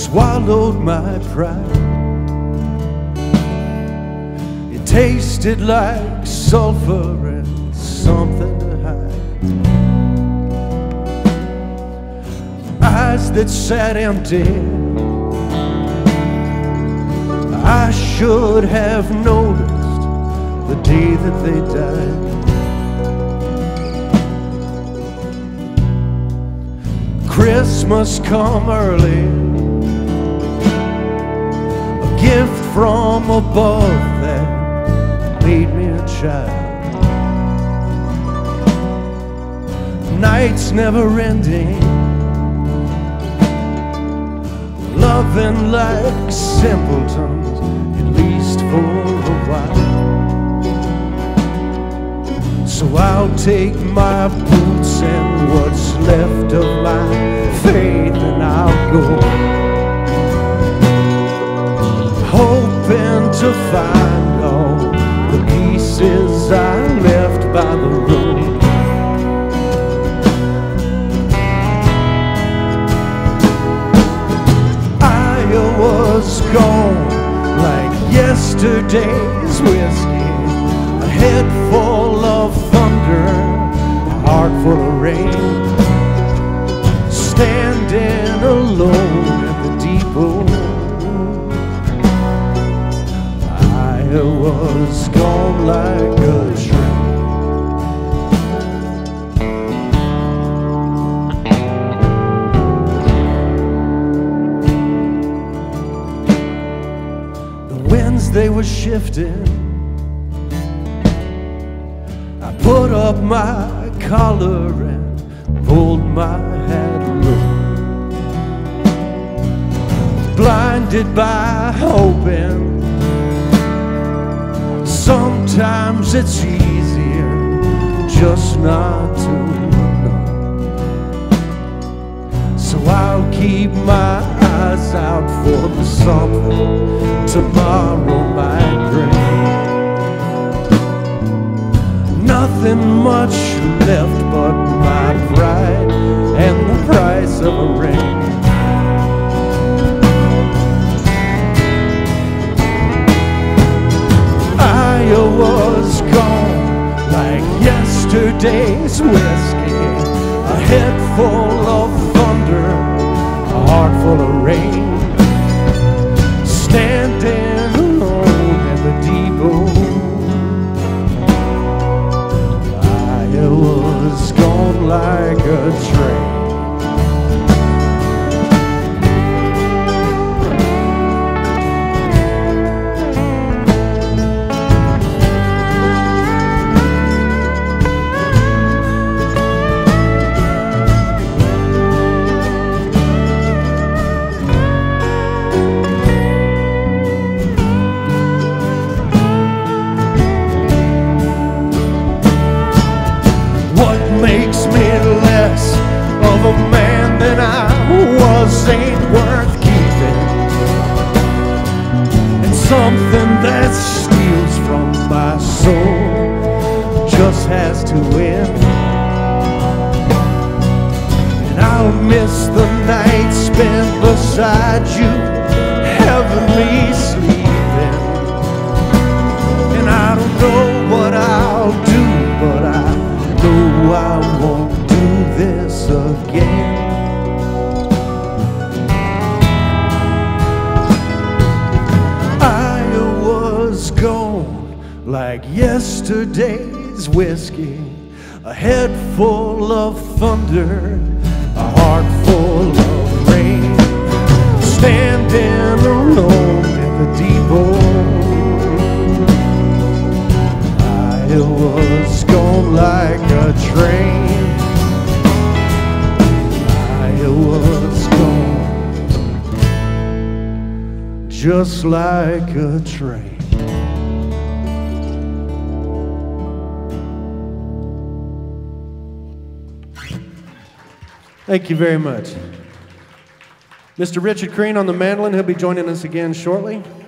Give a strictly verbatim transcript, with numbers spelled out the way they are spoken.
swallowed my pride. It tasted like sulfur and something to hide. Eyes that sat empty, I should have noticed the day that they died. Christmas come early, a gift from above that made me a child. Nights never ending, loving like simpletons, at least for a while. So I'll take my boots and what's left of my faith and I'll go, hoping to find all the pieces I left by the road. Was gone like yesterday's whiskey, a head full of thunder, a heart full of rain. Standing alone at the depot, I was gone like a train. They were shifting. I put up my collar and pulled my hat low, blinded by hoping. Sometimes it's easier just not to know. So I'll keep my eyes out for the something tomorrow might bring. Nothing much left but my pride and the price of a ring. I was gone like yesterday's whiskey, a head full of thunder, a heart full of rain. Standing alone at the depot, I was gone like a train. Makes me less of a man than I was ain't worth keeping, and something that steals from my soul just has to end. And I'll miss the night spent beside you, heavenly sleeping. And I don't know what I'll do, but I know I won't do this again. I was gone like yesterday's whiskey, a head full of thunder, a heart full of rain. Standing alone at the depot, I was gone like a train. I was gone just like a train. Thank you very much. Mister Richard Kriehn on the mandolin. He'll be joining us again shortly.